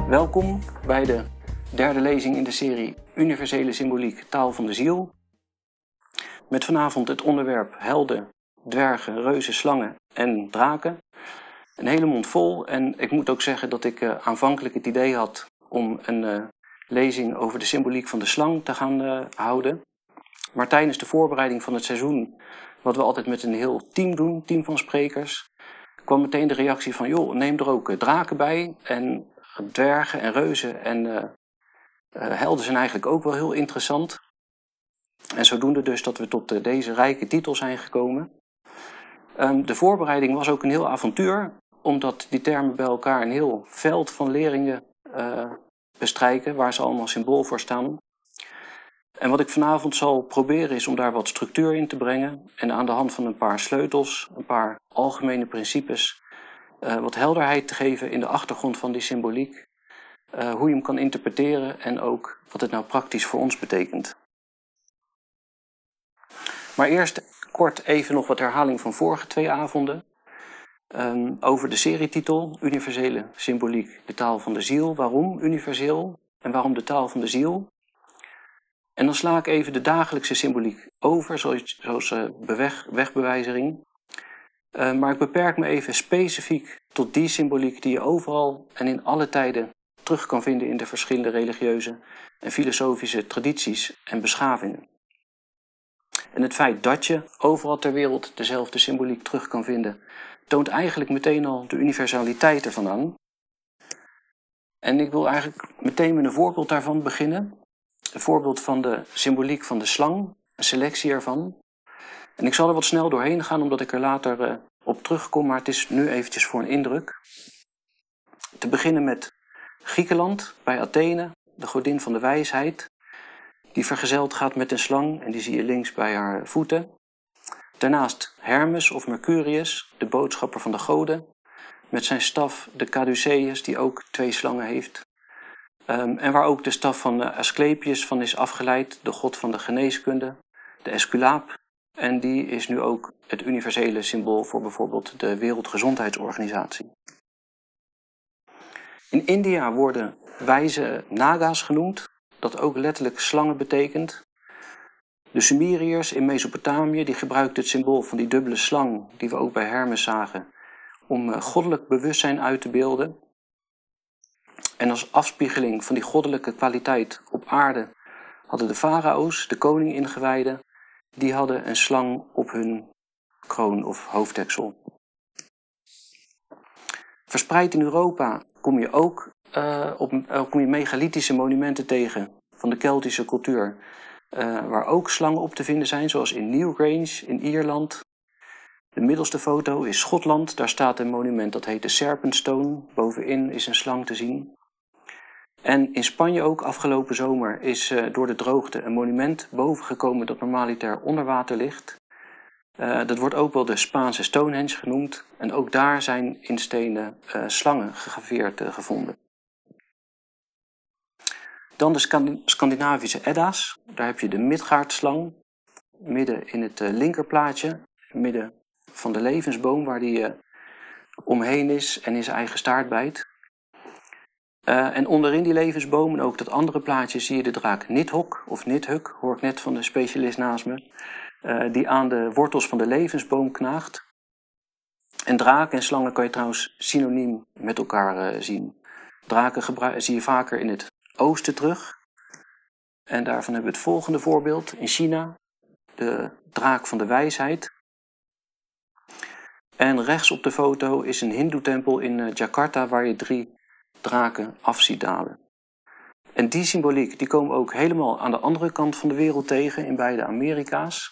Welkom bij de derde lezing in de serie Universele Symboliek, Taal van de Ziel. Met vanavond het onderwerp helden, dwergen, reuzen, slangen en draken. Een hele mond vol en ik moet ook zeggen dat ik aanvankelijk het idee had om een lezing over de symboliek van de slang te gaan houden. Maar tijdens de voorbereiding van het seizoen, wat we altijd met een heel team doen, team van sprekers, kwam meteen de reactie van, joh, neem er ook draken bij en dwergen en reuzen en helden zijn eigenlijk ook wel heel interessant. En zodoende dus dat we tot deze rijke titel zijn gekomen. De voorbereiding was ook een heel avontuur, omdat die termen bij elkaar een heel veld van leringen bestrijken, waar ze allemaal symbool voor staan. En wat ik vanavond zal proberen is om daar wat structuur in te brengen en aan de hand van een paar sleutels, een paar algemene principes, wat helderheid te geven in de achtergrond van die symboliek, hoe je hem kan interpreteren en ook wat het nou praktisch voor ons betekent. Maar eerst kort even nog wat herhaling van vorige 2 avonden. Over de serietitel Universele Symboliek, de taal van de ziel. Waarom universeel en waarom de taal van de ziel? En dan sla ik even de dagelijkse symboliek over, zoals wegbewijzering. Maar ik beperk me even specifiek tot die symboliek die je overal en in alle tijden terug kan vinden in de verschillende religieuze en filosofische tradities en beschavingen. En het feit dat je overal ter wereld dezelfde symboliek terug kan vinden, toont eigenlijk meteen al de universaliteit ervan aan. En ik wil eigenlijk meteen met een voorbeeld daarvan beginnen. Een voorbeeld van de symboliek van de slang, een selectie ervan. En ik zal er wat snel doorheen gaan, omdat ik er later op terugkom, maar het is nu eventjes voor een indruk. Te beginnen met Griekenland, bij Athene, de godin van de wijsheid, die vergezeld gaat met een slang en die zie je links bij haar voeten. Daarnaast Hermes of Mercurius, de boodschapper van de goden, met zijn staf de Caduceus, die ook 2 slangen heeft. En waar ook de staf van Asclepius van is afgeleid, de god van de geneeskunde, de Esculaap. En die is nu ook het universele symbool voor bijvoorbeeld de Wereldgezondheidsorganisatie. In India worden wijze naga's genoemd, dat ook letterlijk slangen betekent. De Sumeriërs in Mesopotamië die gebruikten het symbool van die dubbele slang, die we ook bij Hermes zagen, om goddelijk bewustzijn uit te beelden. En als afspiegeling van die goddelijke kwaliteit op aarde hadden de farao's, de koning ingewijden, die hadden een slang op hun kroon of hoofddeksel. Verspreid in Europa kom je ook megalithische monumenten tegen van de Keltische cultuur, waar ook slangen op te vinden zijn, zoals in Newgrange in Ierland. De middelste foto is Schotland, daar staat een monument dat heet de Serpent Stone. Bovenin is een slang te zien. En in Spanje ook afgelopen zomer is door de droogte een monument bovengekomen dat normaliter onder water ligt. Dat wordt ook wel de Spaanse Stonehenge genoemd. En ook daar zijn in stenen slangen gegraveerd gevonden. Dan de Scandinavische Edda's. Daar heb je de Midgard-slang. Midden in het linkerplaatje. Midden van de levensboom waar die omheen is en in zijn eigen staart bijt. En onderin die levensboom en ook dat andere plaatje zie je de draak Nidhogg of Nidhugg, hoor ik net van de specialist naast me, die aan de wortels van de levensboom knaagt. En draken en slangen kan je trouwens synoniem met elkaar zien. Draken zie je vaker in het oosten terug. En daarvan hebben we het volgende voorbeeld in China, de draak van de wijsheid. En rechts op de foto is een hindoe-tempel in Jakarta waar je 3 draken af ziet dalen. En die symboliek die komen we ook helemaal aan de andere kant van de wereld tegen, in beide Amerika's.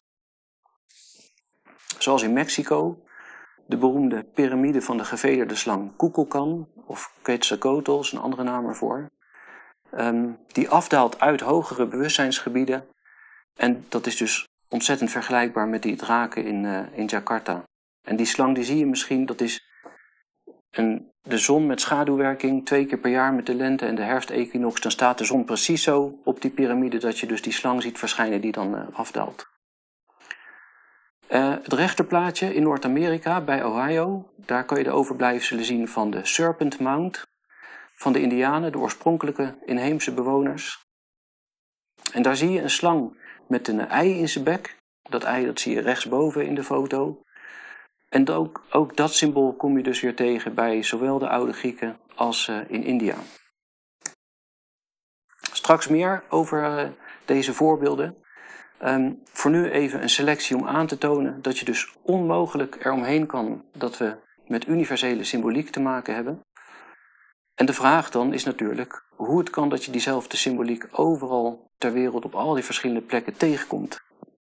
Zoals in Mexico, de beroemde piramide van de gevederde slang Kukulkan, of Quetzalcoatl is een andere naam ervoor. Die afdaalt uit hogere bewustzijnsgebieden. En dat is dus ontzettend vergelijkbaar met die draken in Jakarta. En die slang die zie je misschien, dat is de zon met schaduwwerking 2 keer per jaar met de lente- en de herfstequinox. Dan staat de zon precies zo op die piramide dat je dus die slang ziet verschijnen die dan afdaalt. Het rechterplaatje in Noord-Amerika bij Ohio, daar kan je de overblijfselen zien van de Serpent Mound. van de Indianen, de oorspronkelijke inheemse bewoners. En daar zie je een slang met een ei in zijn bek. Dat ei dat zie je rechtsboven in de foto. En ook dat symbool kom je dus weer tegen bij zowel de oude Grieken als in India. Straks meer over deze voorbeelden. Voor nu even een selectie om aan te tonen dat je dus onmogelijk eromheen kan dat we met universele symboliek te maken hebben. En de vraag dan is natuurlijk hoe het kan dat je diezelfde symboliek overal ter wereld op al die verschillende plekken tegenkomt.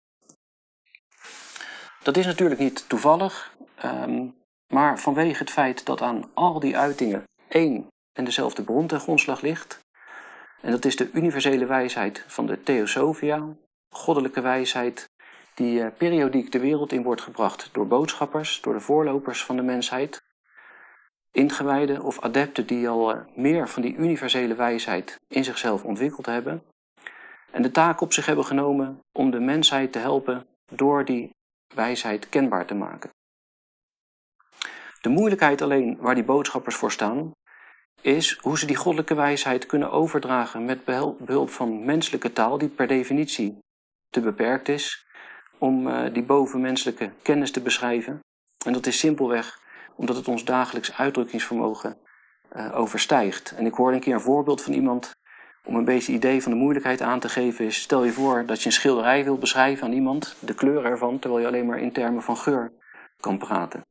Dat is natuurlijk niet toevallig, maar vanwege het feit dat aan al die uitingen één en dezelfde bron ten grondslag ligt. En dat is de universele wijsheid van de Theosophia, goddelijke wijsheid die periodiek de wereld in wordt gebracht door boodschappers, door de voorlopers van de mensheid. Ingewijden of adepten die al meer van die universele wijsheid in zichzelf ontwikkeld hebben. En de taak op zich hebben genomen om de mensheid te helpen door die wijsheid kenbaar te maken. De moeilijkheid alleen waar die boodschappers voor staan, is hoe ze die goddelijke wijsheid kunnen overdragen met behulp van menselijke taal die per definitie te beperkt is om die bovenmenselijke kennis te beschrijven. En dat is simpelweg omdat het ons dagelijks uitdrukkingsvermogen overstijgt. En ik hoorde een keer een voorbeeld van iemand om een beetje idee van de moeilijkheid aan te geven is, stel je voor dat je een schilderij wil beschrijven aan iemand, de kleur ervan, terwijl je alleen maar in termen van geur kan praten.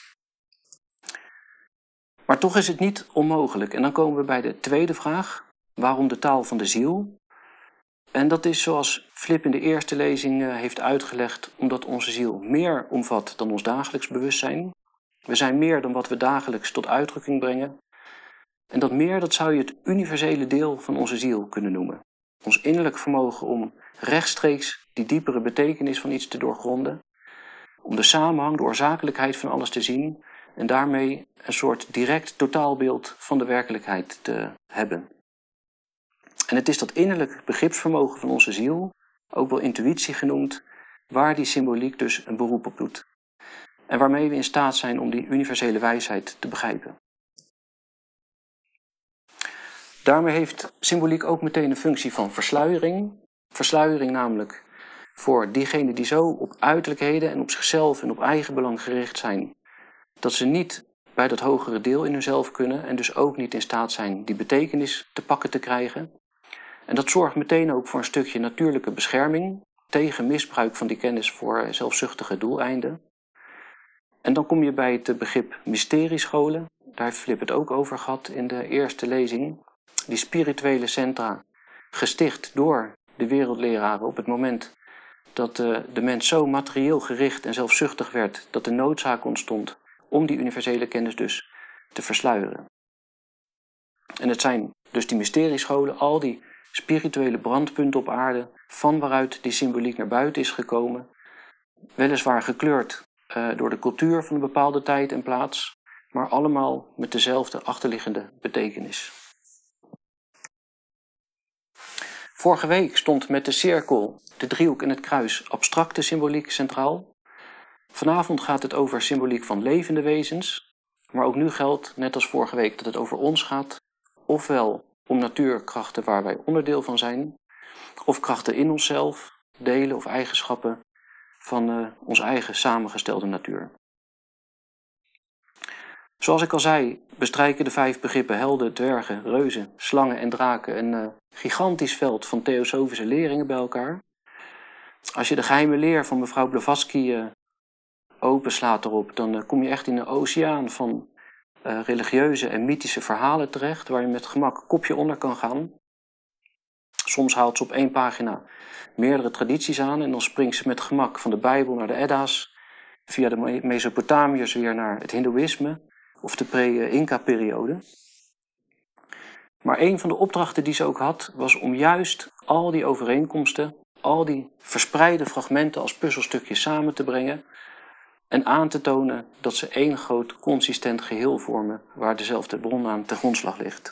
Maar toch is het niet onmogelijk. En dan komen we bij de tweede vraag, waarom de taal van de ziel? En dat is zoals Flip in de eerste lezing heeft uitgelegd, omdat onze ziel meer omvat dan ons dagelijks bewustzijn. We zijn meer dan wat we dagelijks tot uitdrukking brengen. En dat meer, dat zou je het universele deel van onze ziel kunnen noemen. Ons innerlijk vermogen om rechtstreeks die diepere betekenis van iets te doorgronden. Om de samenhang, de oorzakelijkheid van alles te zien. En daarmee een soort direct totaalbeeld van de werkelijkheid te hebben. En het is dat innerlijk begripsvermogen van onze ziel, ook wel intuïtie genoemd, waar die symboliek dus een beroep op doet. En waarmee we in staat zijn om die universele wijsheid te begrijpen. Daarmee heeft symboliek ook meteen een functie van versluiering. Versluiering namelijk voor diegenen die zo op uiterlijkheden en op zichzelf en op eigen belang gericht zijn, dat ze niet bij dat hogere deel in hunzelf kunnen en dus ook niet in staat zijn die betekenis te pakken te krijgen. En dat zorgt meteen ook voor een stukje natuurlijke bescherming tegen misbruik van die kennis voor zelfzuchtige doeleinden. En dan kom je bij het begrip mysteriescholen. Daar heeft Flip het ook over gehad in de eerste lezing. Die spirituele centra, gesticht door de wereldleraren op het moment dat de mens zo materieel gericht en zelfzuchtig werd, dat de noodzaak ontstond om die universele kennis dus te versluieren. En het zijn dus die mysteriescholen, al die spirituele brandpunten op aarde, van waaruit die symboliek naar buiten is gekomen, weliswaar gekleurd door de cultuur van een bepaalde tijd en plaats, maar allemaal met dezelfde achterliggende betekenis. Vorige week stond met de cirkel, de driehoek en het kruis abstracte symboliek centraal. Vanavond gaat het over symboliek van levende wezens, maar ook nu geldt, net als vorige week, dat het over ons gaat, ofwel om natuurkrachten waar wij onderdeel van zijn, of krachten in onszelf, delen of eigenschappen van onze eigen samengestelde natuur. Zoals ik al zei, bestrijken de 5 begrippen helden, dwergen, reuzen, slangen en draken een gigantisch veld van theosofische leringen bij elkaar. Als je de geheime leer van mevrouw Blavatsky openslaat erop, dan kom je echt in een oceaan van religieuze en mythische verhalen terecht, waar je met gemak kopje onder kan gaan. Soms haalt ze op 1 pagina meerdere tradities aan en dan springt ze met gemak van de Bijbel naar de Edda's, via de Mesopotamiërs weer naar het Hindoeïsme of de pre-Inca-periode. Maar een van de opdrachten die ze ook had, was om juist al die overeenkomsten, al die verspreide fragmenten als puzzelstukjes samen te brengen en aan te tonen dat ze één groot consistent geheel vormen waar dezelfde bron aan ten grondslag ligt.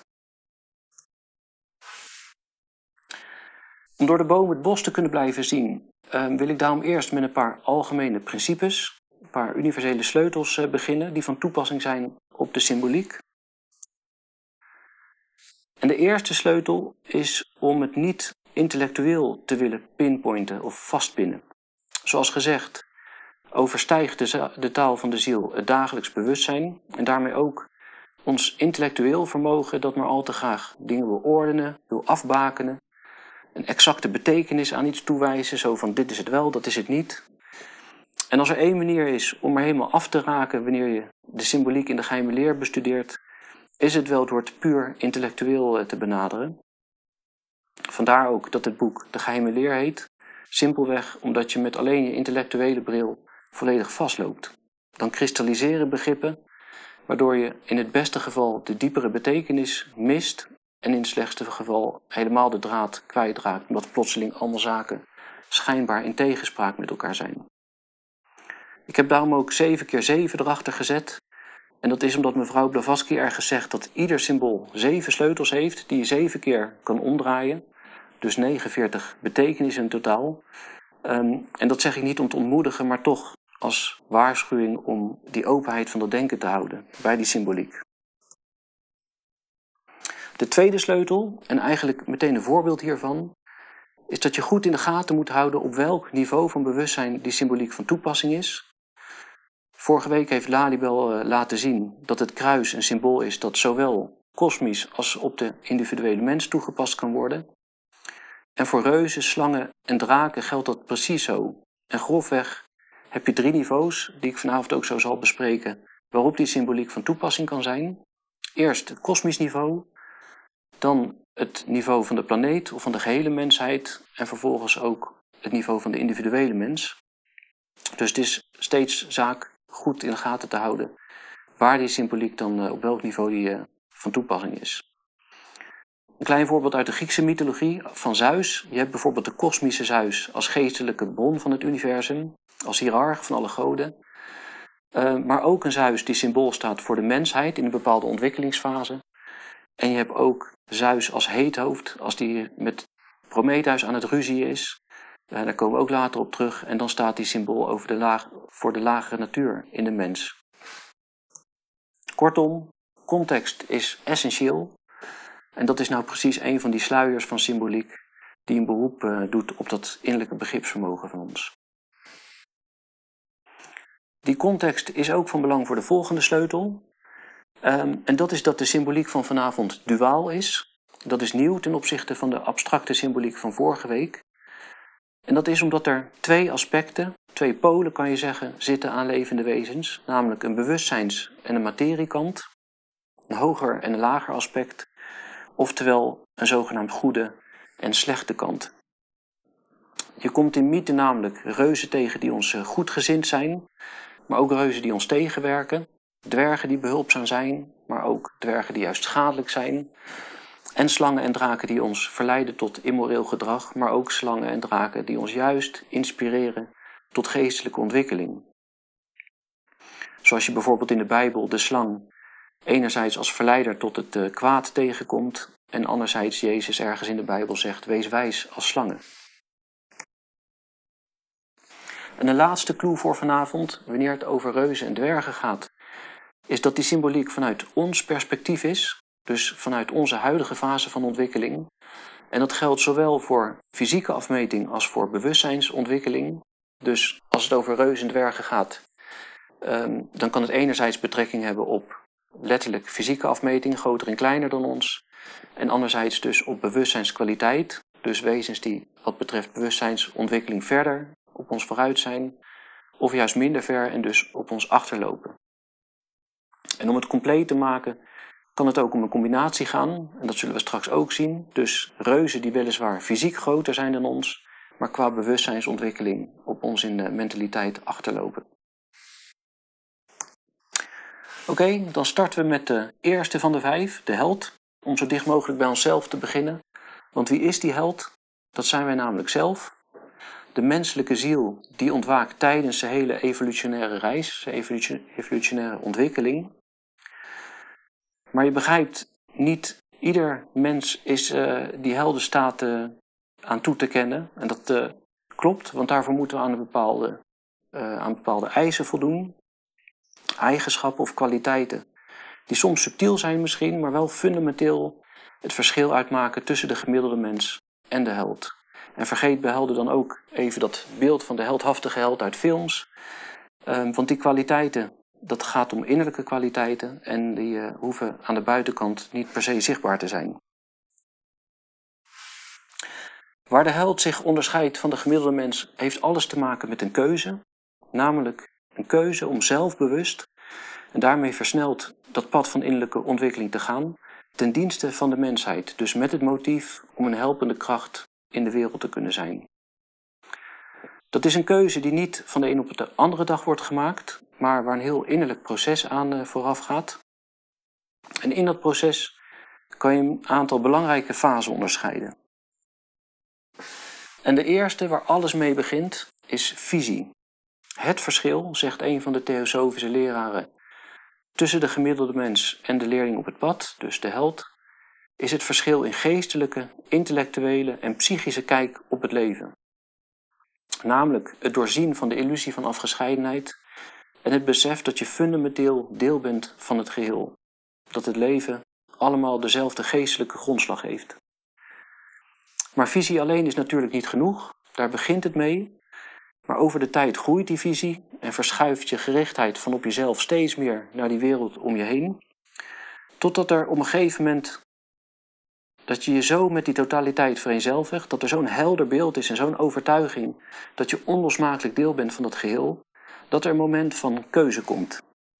Om door de boom het bos te kunnen blijven zien, wil ik daarom eerst met een paar algemene principes, een paar universele sleutels beginnen die van toepassing zijn op de symboliek. En de eerste sleutel is om het niet intellectueel te willen pinpointen of vastpinnen. Zoals gezegd, overstijgt de taal van de ziel het dagelijks bewustzijn en daarmee ook ons intellectueel vermogen dat maar al te graag dingen wil ordenen, wil afbakenen, een exacte betekenis aan iets toewijzen, zo van dit is het wel, dat is het niet. En als er één manier is om er helemaal af te raken wanneer je de symboliek in de geheime leer bestudeert, is het wel door het puur intellectueel te benaderen. Vandaar ook dat het boek De Geheime Leer heet, simpelweg omdat je met alleen je intellectuele bril volledig vastloopt. Dan kristalliseren begrippen, waardoor je in het beste geval de diepere betekenis mist en in het slechtste geval helemaal de draad kwijtraakt, omdat plotseling allemaal zaken schijnbaar in tegenspraak met elkaar zijn. Ik heb daarom ook 7 keer 7 erachter gezet. En dat is omdat mevrouw Blavatsky ergens zegt dat ieder symbool 7 sleutels heeft die je 7 keer kan omdraaien. Dus 49 betekenissen in totaal. En dat zeg ik niet om te ontmoedigen, maar toch als waarschuwing om die openheid van dat denken te houden bij die symboliek. De tweede sleutel, en eigenlijk meteen een voorbeeld hiervan, is dat je goed in de gaten moet houden op welk niveau van bewustzijn die symboliek van toepassing is. Vorige week heeft Lalibel laten zien dat het kruis een symbool is dat zowel kosmisch als op de individuele mens toegepast kan worden. En voor reuzen, slangen en draken geldt dat precies zo. En grofweg heb je 3 niveaus, die ik vanavond ook zo zal bespreken, waarop die symboliek van toepassing kan zijn. Eerst het kosmisch niveau, dan het niveau van de planeet of van de gehele mensheid en vervolgens ook het niveau van de individuele mens. Dus het is steeds zaak goed in de gaten te houden waar die symboliek dan op welk niveau die van toepassing is. Een klein voorbeeld uit de Griekse mythologie van Zeus. Je hebt bijvoorbeeld de kosmische Zeus als geestelijke bron van het universum, als hiërarch van alle goden. Maar ook een Zeus die symbool staat voor de mensheid in een bepaalde ontwikkelingsfase. En je hebt ook Zeus als heethoofd, als die met Prometheus aan het ruzie is. Daar komen we ook later op terug. En dan staat die symbool voor de lagere natuur in de mens. Kortom, context is essentieel. En dat is nou precies een van die sluiers van symboliek die een beroep doet op dat innerlijke begripsvermogen van ons. Die context is ook van belang voor de volgende sleutel. En dat is dat de symboliek van vanavond duaal is. Dat is nieuw ten opzichte van de abstracte symboliek van vorige week. En dat is omdat er 2 aspecten, 2 polen kan je zeggen, zitten aan levende wezens. Namelijk een bewustzijns- en een materiekant. Een hoger en een lager aspect. Oftewel een zogenaamd goede en slechte kant. Je komt in mythe namelijk reuzen tegen die ons goedgezind zijn, maar ook reuzen die ons tegenwerken. Dwergen die behulpzaam zijn, maar ook dwergen die juist schadelijk zijn. En slangen en draken die ons verleiden tot immoreel gedrag, maar ook slangen en draken die ons juist inspireren tot geestelijke ontwikkeling. Zoals je bijvoorbeeld in de Bijbel de slang enerzijds als verleider tot het kwaad tegenkomt en anderzijds Jezus ergens in de Bijbel zegt, wees wijs als slangen. En een laatste clue voor vanavond, wanneer het over reuzen en dwergen gaat, is dat die symboliek vanuit ons perspectief is, dus vanuit onze huidige fase van ontwikkeling. En dat geldt zowel voor fysieke afmeting als voor bewustzijnsontwikkeling. Dus als het over reuzen en dwergen gaat, dan kan het enerzijds betrekking hebben op letterlijk fysieke afmeting, groter en kleiner dan ons. En anderzijds dus op bewustzijnskwaliteit, dus wezens die wat betreft bewustzijnsontwikkeling verder op ons vooruit zijn, of juist minder ver en dus op ons achterlopen. En om het compleet te maken, kan het ook om een combinatie gaan, en dat zullen we straks ook zien. Dus reuzen die weliswaar fysiek groter zijn dan ons, maar qua bewustzijnsontwikkeling op ons in de mentaliteit achterlopen. Oké, dan starten we met de eerste van de 5, de held. Om zo dicht mogelijk bij onszelf te beginnen. Want wie is die held? Dat zijn wij namelijk zelf. De menselijke ziel die ontwaakt tijdens de hele evolutionaire reis, de evolutionaire ontwikkeling. Maar je begrijpt, niet ieder mens is die heldenstaat aan toe te kennen. En dat klopt, want daarvoor moeten we aan bepaalde eisen voldoen. Eigenschappen of kwaliteiten die soms subtiel zijn misschien, maar wel fundamenteel het verschil uitmaken tussen de gemiddelde mens en de held. En vergeet bij helden dan ook even dat beeld van de heldhaftige held uit films. Want die kwaliteiten, dat gaat om innerlijke kwaliteiten en die hoeven aan de buitenkant niet per se zichtbaar te zijn. Waar de held zich onderscheidt van de gemiddelde mens heeft alles te maken met een keuze. Namelijk een keuze om zelfbewust en daarmee versneld dat pad van innerlijke ontwikkeling te gaan ten dienste van de mensheid. Dus met het motief om een helpende kracht in de wereld te kunnen zijn. Dat is een keuze die niet van de een op de andere dag wordt gemaakt, maar waar een heel innerlijk proces aan vooraf gaat. En in dat proces kan je een aantal belangrijke fasen onderscheiden. En de eerste, waar alles mee begint, is visie. Het verschil, zegt een van de theosofische leraren, tussen de gemiddelde mens en de leerling op het pad, dus de held, is het verschil in geestelijke, intellectuele en psychische kijk op het leven. Namelijk het doorzien van de illusie van afgescheidenheid en het besef dat je fundamenteel deel bent van het geheel. Dat het leven allemaal dezelfde geestelijke grondslag heeft. Maar visie alleen is natuurlijk niet genoeg, daar begint het mee. Maar over de tijd groeit die visie en verschuift je gerichtheid van op jezelf steeds meer naar die wereld om je heen. Totdat er op een gegeven moment, dat je je zo met die totaliteit vereenzelvigt, dat er zo'n helder beeld is en zo'n overtuiging, dat je onlosmakelijk deel bent van dat geheel, dat er een moment van keuze komt.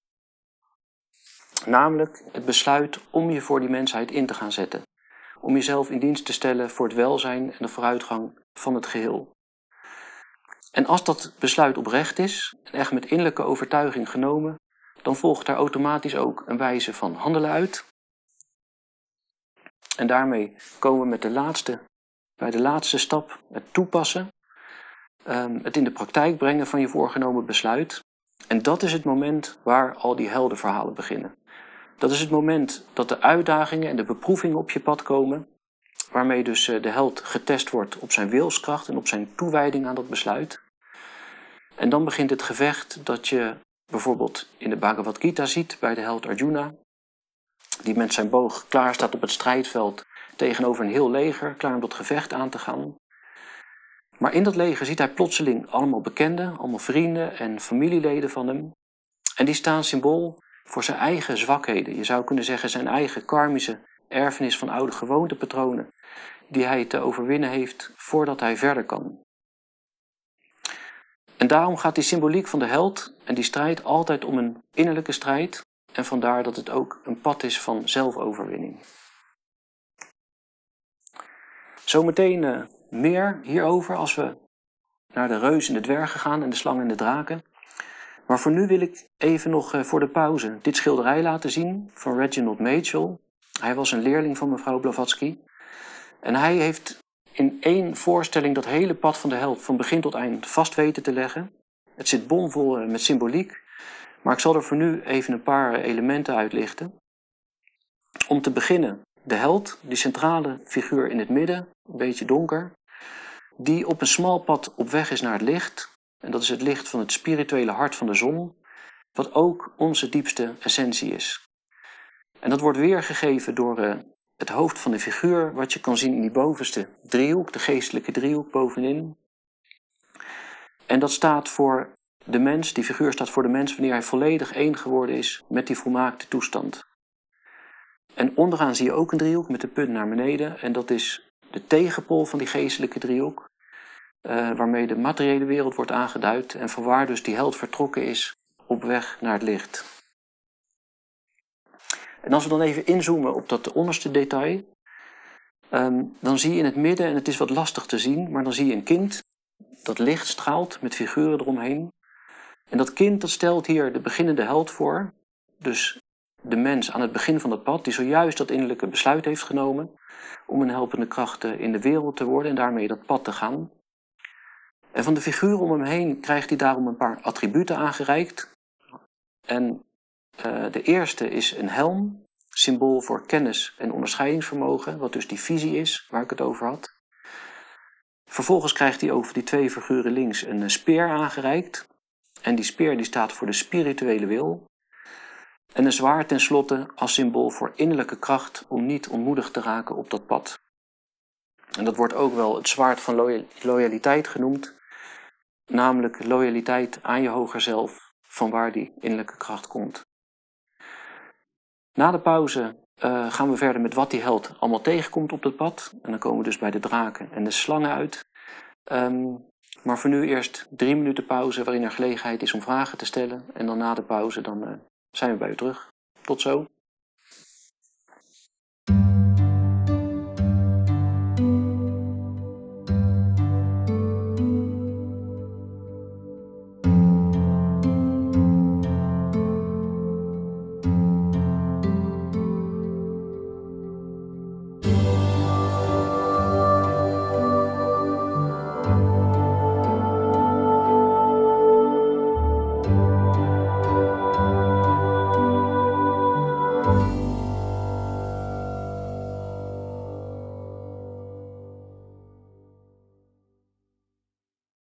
Namelijk het besluit om je voor die mensheid in te gaan zetten. Om jezelf in dienst te stellen voor het welzijn en de vooruitgang van het geheel. En als dat besluit oprecht is, en echt met innerlijke overtuiging genomen, dan volgt daar automatisch ook een wijze van handelen uit. En daarmee komen we bij de laatste stap, het toepassen, het in de praktijk brengen van je voorgenomen besluit. En dat is het moment waar al die heldenverhalen beginnen. Dat is het moment dat de uitdagingen en de beproevingen op je pad komen, waarmee dus de held getest wordt op zijn wilskracht en op zijn toewijding aan dat besluit. En dan begint het gevecht dat je bijvoorbeeld in de Bhagavad Gita ziet bij de held Arjuna, die met zijn boog klaar staat op het strijdveld tegenover een heel leger, klaar om dat gevecht aan te gaan. Maar in dat leger ziet hij plotseling allemaal bekenden, allemaal vrienden en familieleden van hem. En die staan symbool voor zijn eigen zwakheden. Je zou kunnen zeggen zijn eigen karmische erfenis van oude gewoontepatronen, die hij te overwinnen heeft voordat hij verder kan. En daarom gaat die symboliek van de held en die strijd altijd om een innerlijke strijd. En vandaar dat het ook een pad is van zelfoverwinning. Zometeen meer hierover als we naar de reus en de dwergen gaan en de slang en de draken. Maar voor nu wil ik even nog voor de pauze dit schilderij laten zien van Reginald Mitchell. Hij was een leerling van mevrouw Blavatsky. En hij heeft in één voorstelling dat hele pad van de held van begin tot eind vast weten te leggen. Het zit bomvol met symboliek, maar ik zal er voor nu even een paar elementen uitlichten. Om te beginnen de held, die centrale figuur in het midden, een beetje donker, die op een smal pad op weg is naar het licht. En dat is het licht van het spirituele hart van de zon, wat ook onze diepste essentie is. En dat wordt weergegeven door het hoofd van de figuur, wat je kan zien in die bovenste driehoek, de geestelijke driehoek bovenin. En dat staat voor de mens, die figuur staat voor de mens wanneer hij volledig één geworden is met die volmaakte toestand. En onderaan zie je ook een driehoek met de punt naar beneden. En dat is de tegenpool van die geestelijke driehoek, waarmee de materiële wereld wordt aangeduid en vanwaar dus die held vertrokken is op weg naar het licht. En als we dan even inzoomen op dat onderste detail, dan zie je in het midden, en het is wat lastig te zien, maar dan zie je een kind dat licht straalt met figuren eromheen. En dat kind dat stelt hier de beginnende held voor, dus de mens aan het begin van het pad, die zojuist dat innerlijke besluit heeft genomen om een helpende kracht in de wereld te worden en daarmee dat pad te gaan. En van de figuren om hem heen krijgt hij daarom een paar attributen aangereikt. En de eerste is een helm, symbool voor kennis en onderscheidingsvermogen, wat dus die visie is waar ik het over had. Vervolgens krijgt hij over die twee figuren links een speer aangereikt. En die speer die staat voor de spirituele wil. En een zwaard tenslotte als symbool voor innerlijke kracht om niet ontmoedigd te raken op dat pad. En dat wordt ook wel het zwaard van loyaliteit genoemd. Namelijk loyaliteit aan je hoger zelf, van waar die innerlijke kracht komt. Na de pauze gaan we verder met wat die held allemaal tegenkomt op het pad. En dan komen we dus bij de draken en de slangen uit. Maar voor nu eerst 3 minuten pauze waarin er gelegenheid is om vragen te stellen. En dan na de pauze zijn we bij u terug. Tot zo.